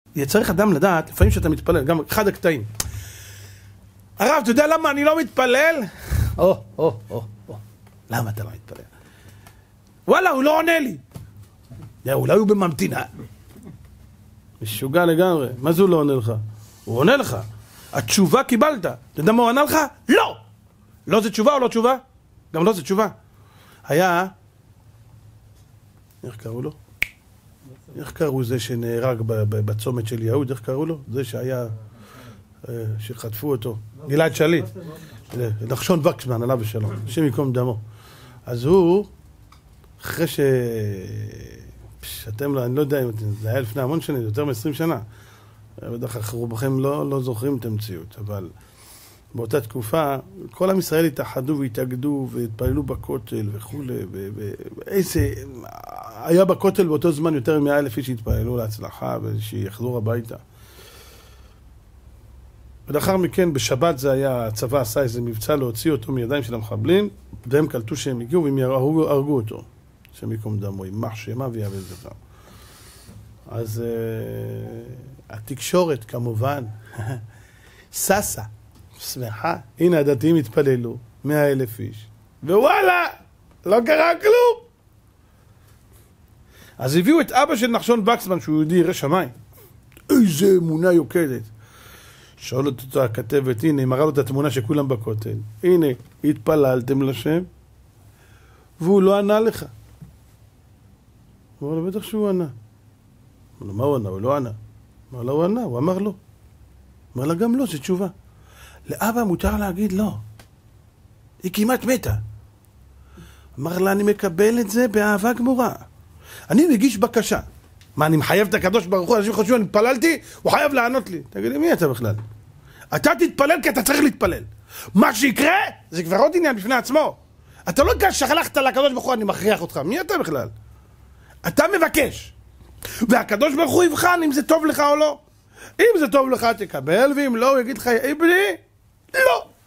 צריך אדם לדעת, לפעמים שאתה מתפלל, גם אחד הקטעים. הרב, אתה יודע למה אני לא מתפלל? למה אתה לא מתפלל? וואלה, הוא לא עונה לי. אולי הוא בממתינה. משוגע לגמרי. מה זה הוא לא עונה לך? הוא עונה לך. התשובה קיבלת. אתה יודע מה הוא ענה לך? לא! לא זה תשובה או לא תשובה? גם לא זה תשובה. היה... איך קראו לו? איך קראו זה שנהרג בצומת של יהוד? איך קראו לו? זה שהיה... שחטפו אותו. גלעד שליט. נחשון וקסמן, עליו ושלום. השם יקום דמו. אז הוא, אחרי אתם, אני לא יודע אם זה היה לפני המון שנים, יותר מ-20 שנה. בדרך כלל רובכם לא זוכרים את המציאות, אבל באותה תקופה, כל עם ישראל התאחדו והתאגדו והתפללו בכותל וכו'. היה בכותל באותו זמן יותר מ100,000 איש שהתפללו להצלחה ושיחזור הביתה. ולאחר מכן, בשבת זה היה, הצבא עשה איזה מבצע להוציא אותו מידיים של המחבלים, והם קלטו שהם הגיעו והם הרגו אותו. שהם יקום דמו, יימח שמה ויעבד זכר. אז התקשורת כמובן, ססה, שמחה, הנה הדתיים התפללו, 100,000 איש, ווואלה, לא קרה כלום. אז הביאו את אבא של נחשון וקסמן, שהוא יהודי ירא שמיים. איזה אמונה יוקדת. שואלת אותה הכתבת, הנה, מראה לו את התמונה שכולם בכותל. הנה, התפללתם לשם, והוא לא ענה לך. הוא אמר לו, בטח שהוא ענה. אמר לו, מה הוא ענה? הוא לא ענה. אמר לו, הוא ענה, הוא אמר לא. אמר לה, גם לא, זו תשובה. לאבא מותר להגיד לא. היא כמעט מתה. אמר לה, אני מקבל את זה באהבה גמורה. אני מגיש בקשה. מה, אני מחייב את הקדוש ברוך הוא? אנשים חושבים, אני התפללתי, הוא חייב לענות לי. תגיד לי, מי אתה בכלל? אתה תתפלל כי אתה צריך להתפלל. מה שיקרה, זה כבר עוד עניין בפני עצמו. אתה לא כאן שחלכת לקדוש ברוך הוא, אני מכריח אותך. מי אתה בכלל? אתה מבקש. והקדוש ברוך הוא יבחן אם זה טוב לך או לא. אם זה טוב לך תקבל, ואם לא, הוא יגיד לך, בני, לא.